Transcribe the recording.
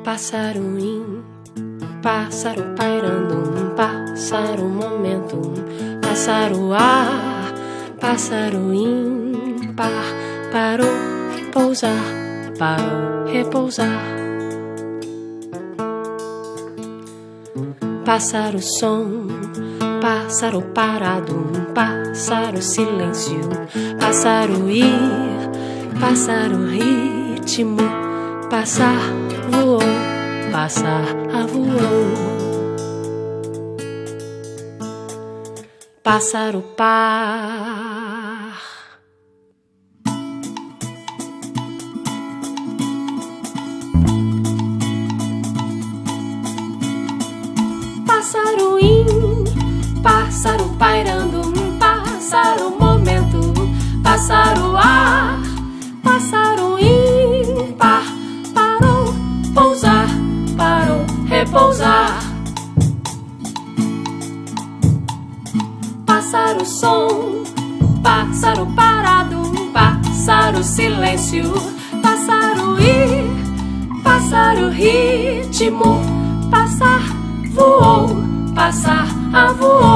Passarinho, pássaro pairando, pássaro momento, pássaro ar, pássaro ímpar, parou, pousar, parou, repousar. Pássaro som, pássaro parado, pássaro silêncio, pássaro ir, pássaro ritmo, passar, voou, passar, voou. Pássaro par. Pássaro in, pássaro pairando, pássaro momento, pássaro ar, pássaro ímpar, parou, pousar, parou, repousar. Pássaro som, pássaro parado, pássaro silêncio, pássaro ir, pássaro ritmo, passar, voou, passar, voou.